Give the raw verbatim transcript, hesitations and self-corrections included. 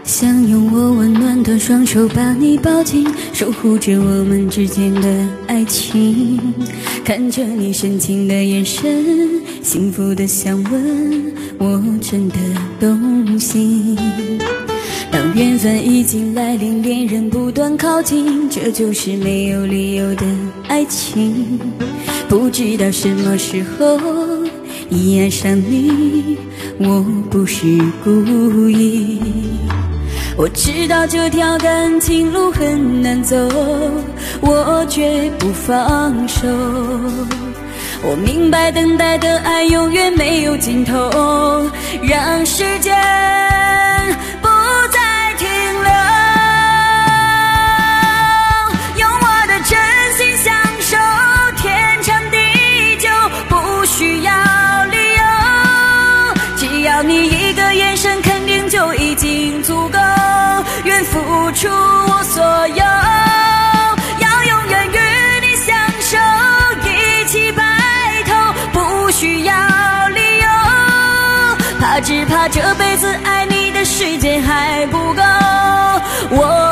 想用我温暖的双手把你抱紧，守护着我们之间的爱情。看着你深情的眼神，幸福的香吻，我真的动心。当缘分已经来临，恋人不断靠近，这就是没有理由的爱情。不知道什么时候已爱上你，我不是故意。我知道这条感情路很难走，我绝不放手。我明白等待的爱永远没有尽头，让时间不再停留。用我的真心相守，天长地久，不需要理由。只要你一个眼神，肯定就已经足够。愿付出我所有，要永远与你相守，一起白头，不需要理由。怕只怕这辈子爱你的时间还不够，我